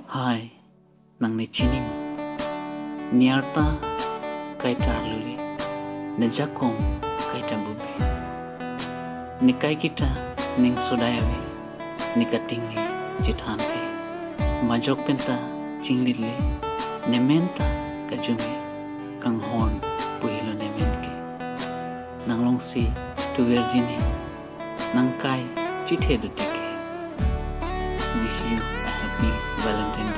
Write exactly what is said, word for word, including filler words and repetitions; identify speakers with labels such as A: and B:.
A: Hai, nang ni chini mo. Niarta kay tarluli, na jakong kay tambube. Ni kay kita ning sudayawi, ni katingi jithante. Majok penta chinglili, ne menta kajumi, kang horn puhilo ne menke. Nang longsi tu virgini, nang kay jithe dutike. Wish you a happy Valentine